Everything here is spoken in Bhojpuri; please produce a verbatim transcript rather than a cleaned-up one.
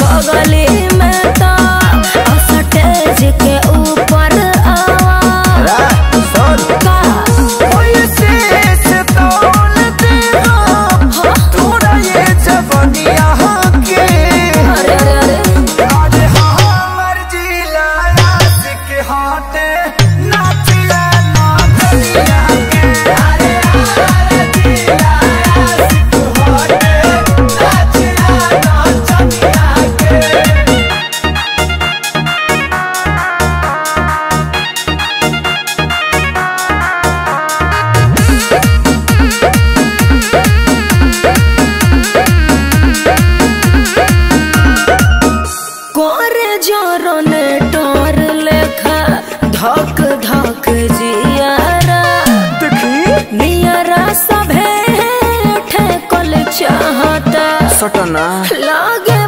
बगली में तो स्टेज के ऊपर आवा का कोई शेष तौल देगा थोड़ा ये जवानिया के। अरे अरे अरे आज हाँ मर्जी लाया सिख हाथे नाचिया ना दुनिया के। अरे मर्जी लाया सिख हाथे नाचिया ना दुनिया के। कोरे जोरने टोर लेखा धक धक जियारा देखी नियरा सभे ठेकल चाहता सटना लागे